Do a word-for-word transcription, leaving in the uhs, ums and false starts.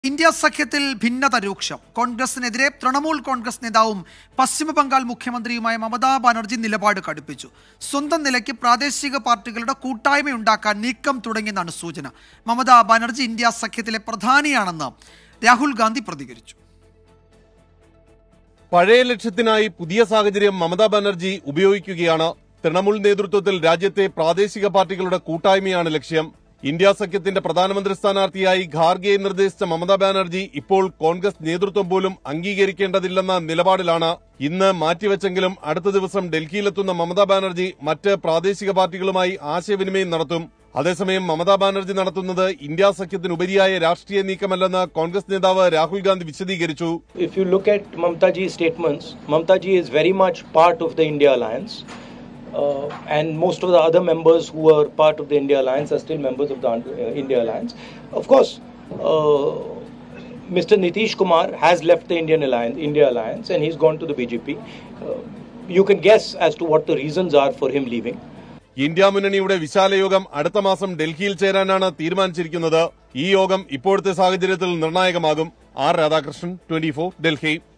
India സഖ്യത്തിൽ ഭിന്നത രൂക്ഷം. കോൺഗ്രസിനെതിരെ തൃണമൂൽ കോൺഗ്രസ് നേതാവും പശ്ചിമബംഗാൾ മുഖ്യമന്ത്രിയുമായ മമതാ ബാനർജി നിലപാട് കടുപ്പിച്ചു. സ്വന്തം നിലയ്ക്ക് പ്രാദേശിക പാർട്ടികളുടെ കൂട്ടായ്മയുണ്ടാക്കാൻ നീക്കം തുടങ്ങിയെന്നാണ് സൂചന. മമതാ ബാനർജി ഇന്ത്യ സഖ്യത്തിലെ പ്രധാനിയാണെന്ന് രാഹുൽ ഗാന്ധി പ്രതികരിച്ചു. പഴയ ലക്ഷ്യത്തിനായി പുതിയ സാഹചര്യം മമതാ ബാനർജി ഉപയോഗിക്കുകയാണ്. തൃണമൂൽ നേതൃത്വത്തിൽ രാജ്യത്തെ പ്രാദേശിക പാർട്ടികളുടെ കൂട്ടായ്മയാണ് ലക്ഷ്യം. ഇന്ത്യ സഖ്യത്തിന്റെ പ്രധാനമന്ത്രി സ്ഥാനാർത്ഥിയായി ഖാർഗെയെ നിർദ്ദേശിച്ച മമതാ ബാനർജി ഇപ്പോൾ കോൺഗ്രസ് നേതൃത്വം പോലും അംഗീകരിക്കേണ്ടതില്ലെന്ന നിലപാടിലാണ്. ഇന്ന് മാറ്റിവെച്ചെങ്കിലും അടുത്ത ദിവസം ഡൽഹിയിലെത്തുന്ന മമതാ ബാനർജി മറ്റ് പ്രാദേശിക പാർട്ടികളുമായി ആശയവിനിമയം നടത്തും. അതേസമയം മമതാ ബാനർജി നടത്തുന്നത് ഇന്ത്യ സഖ്യത്തിനുപരിയായ രാഷ്ട്രീയ നീക്കമല്ലെന്ന് കോൺഗ്രസ് നേതാവ് രാഹുൽ ഗാന്ധി വിശദീകരിച്ചു. If you look at Mamataji's statements, Mamataji is very much part of the India alliance. Uh, and most of the other members who are part of the India alliance are still members of the uh, India alliance. Of course, uh, Mister Nitish Kumar has left the Indian alliance, India alliance, and he's gone to the B J P. Uh, you can guess as to what the reasons are for him leaving. India മുന്നണിയുടെ വിശാല യോഗം അടുത്ത മാസം ഡൽഹിയിൽ ചേരാനാണ് തീരുമാനിച്ചിരിക്കുന്നത്. ഈ യോഗം ഇപ്പോഴത്തെ സാഹചര്യത്തിൽ നിർണായകമാകും. R Radhakrishnan, twenty four, Delhi.